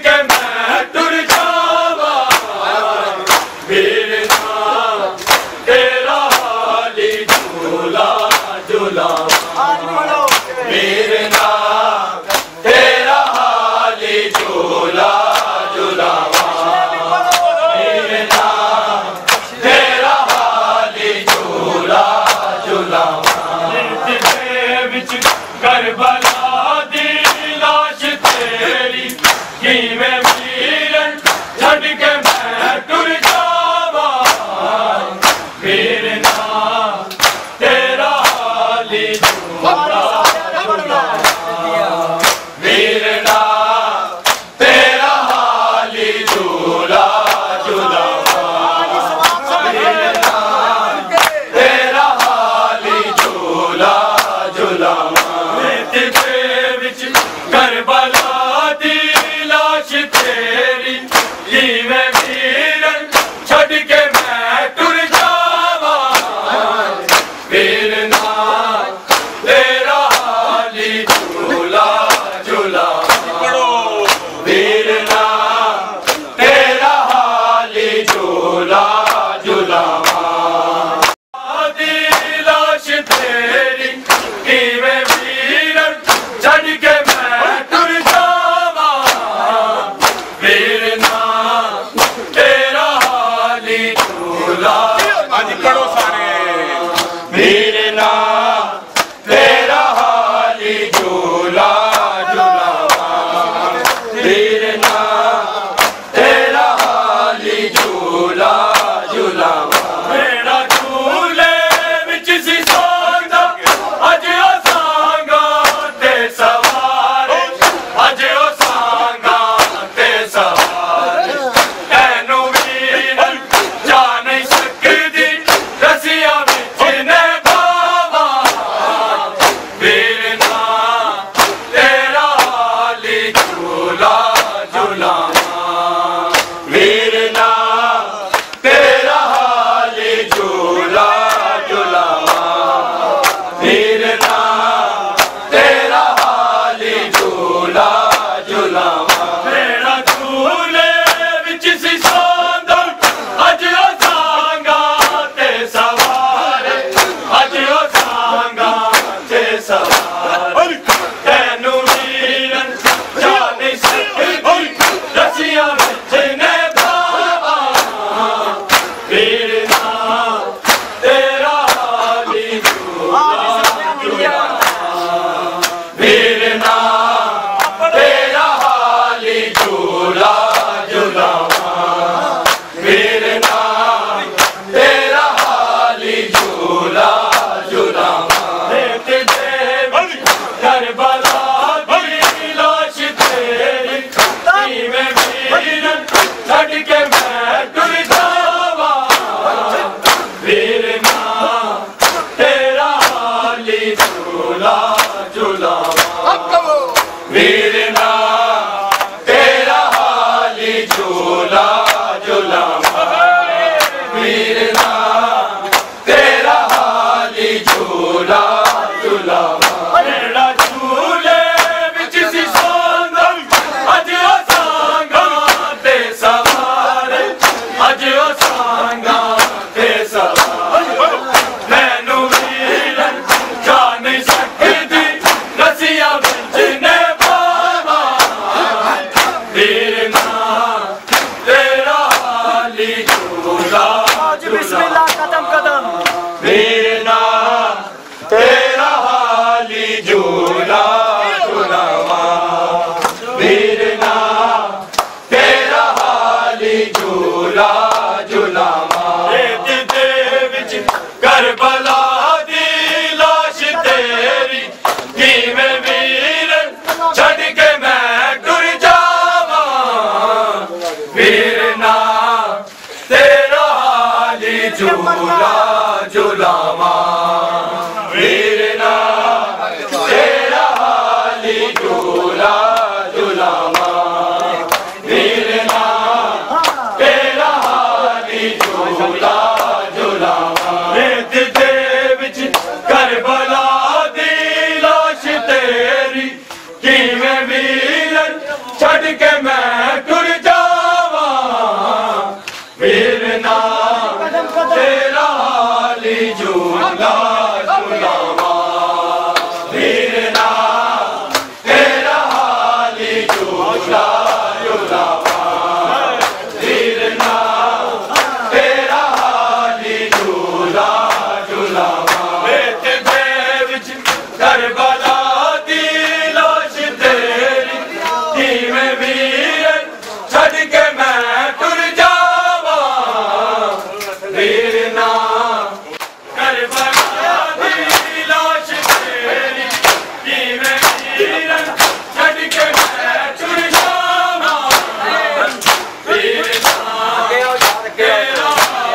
के मैं टुर जावा वीरना तेरा हाली झूला झूलावा वीरना तेरा हाली झूला झूलावा वीरना तेरा हाली झूला झूलावा करबला दी लाश तेरी किवें वीरन छड़ के मैं टुर जावा वीरना तेरा हाली झूला झूलावा वीरना तेरा हाली झूला झूलावा वीरना तेरा हाली झूला झूलावा करबला दी लाश तेरी किवें वीरन छड़ के मैं टुर जावा वीरना तेरा हाली झूला झूलावा वीरना तेरा हाली झूला झूलावा दी लाश तेरी किवें वीरन छड़ के मैं टुर जावा वीरना तेरा हाली झूला करो सारे वीरना तेरा हाली झूला झूलावा वीरना तेरा हाली झूला झूलावा मेरा झूले विच सी सोंदा अज सांगा ते सवारे अज ओ सांगा ते सवारे तैनू वीरन जा नहीं सकदी रसिया विच ने भावा वीरना तेरा हाली झूला झूलावा वीरना तेरा हाली झूला झूलावा वीरना तेरा हाली झूला झूलावा मेरा झूले विच सी सोंदा अज ओ सांगा ते सवारे अज ओ सांगा ते सवारे तैनू वीरन जा नहीं सकदी रसिया विच ने भावा वीरना तेरा हाली झूला झूलावा वीरना तेरा हाली झूला झूलावा वीरना तेरा हाली झूला झूलावा करबला दी लाश तेरी किवें वीरन छड़ के मैं टुर जावा वीरना तेरा हाली झूला झूलावा वीरना तेरा हाली झूला झूलावा वीरना तेरा हाली झूला झूलावा मेरा झूले विच सी सोंदा अज ओ सांगा ते सवारे अज ओ सांगा ते सवारे मैनू वीरन जा नहीं सकदी रसिया विच ने भावा वीरना तेरा हाली झूला झूलावा कदम कदम वीरना तेरा हाली झूला झूलावा वीरना तेरा हाली झूला झूलावा दे विच करबला दी लाश तेरी किवें वीरन छड़ के मैं टुर जावा वीरना तेरा हाली झूला झूलावा वीरना तेरा हाली झूला झूलावा वीरना तेरा हाली झूला झूलावा करबला दी लाश तेरी किवें वीरन छड़ के मैं वीरन छड़ के मैं टुर जावा वीर ना करबला दी लाश तेरी कि मैं वीरन छड़ के मैं टुर जावा वीर ना तेरा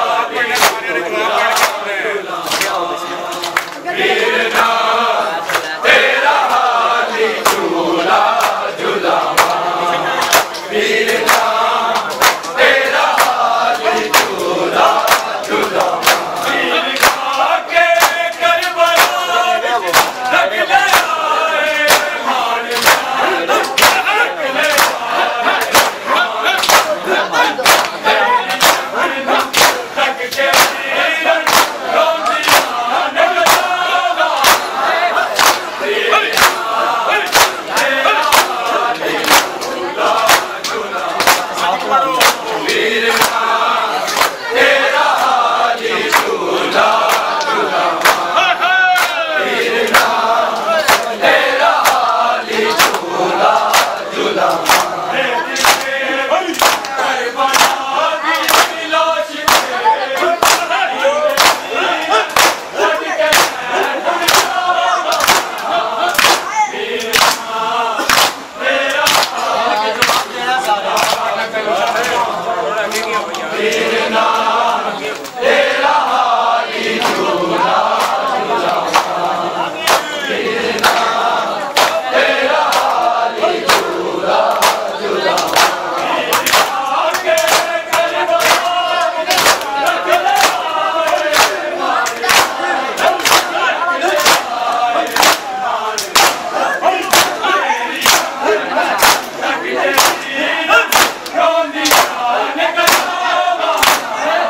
वीर ना तेरा हाली झूला झूलावा वीर ना तेरा हाली झूला झूलावा वीर के करबला रख ले आए मान रख ले रख के वीरन रोंदियां नगरावा वीर वीर ना तेरा हाली झूला झूलावा वीर ना तेरा हाली झूला झूलावा करबला दी लाश तेरी छड़ के मैं टुर जावा वीर ना तेरा वीर ना तेरा हाली झूला झूलावा वीर ना तेरा हाली झूला झूलावा के करबला रख ले रोंदियां नगरावा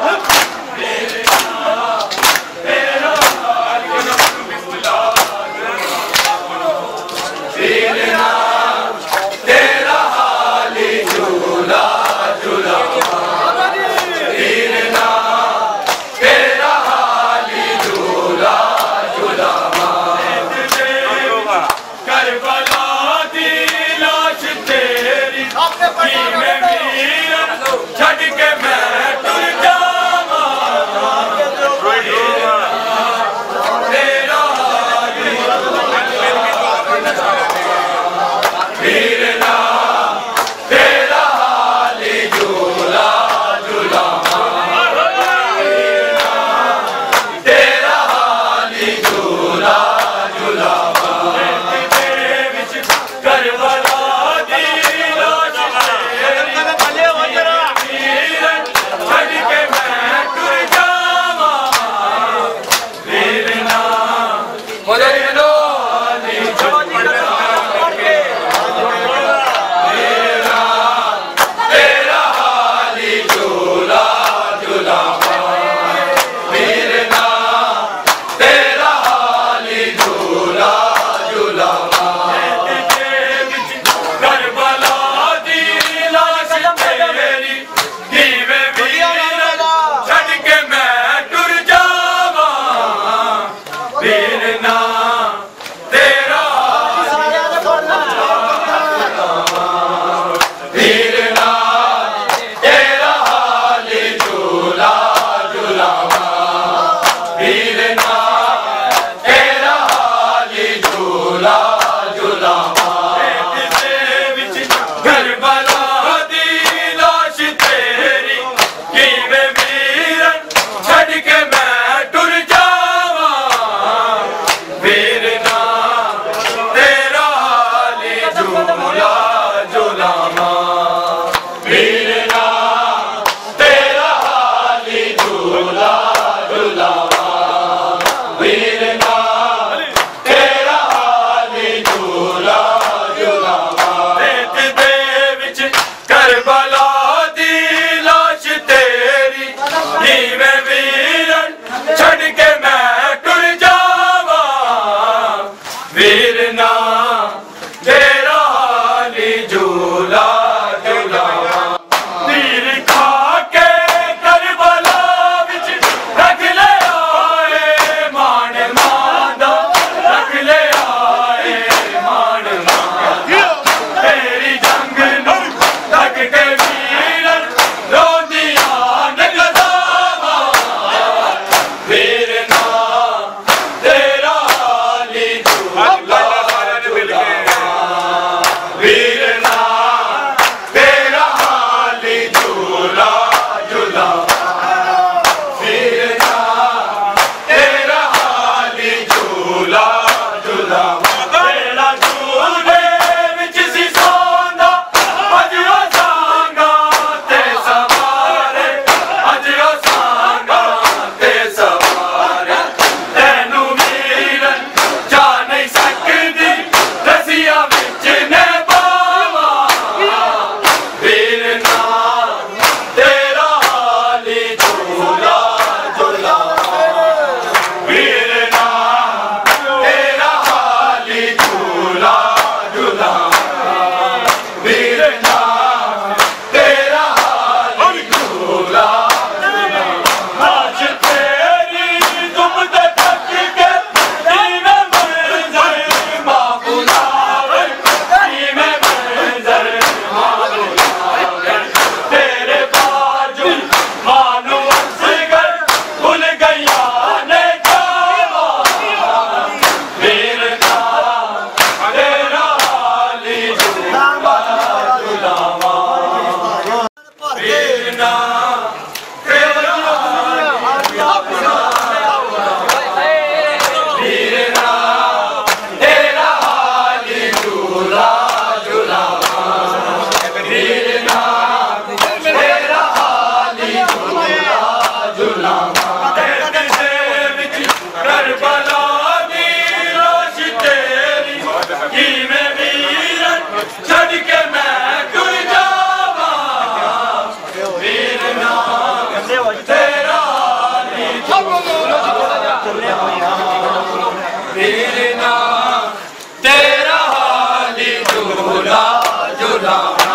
बुलाना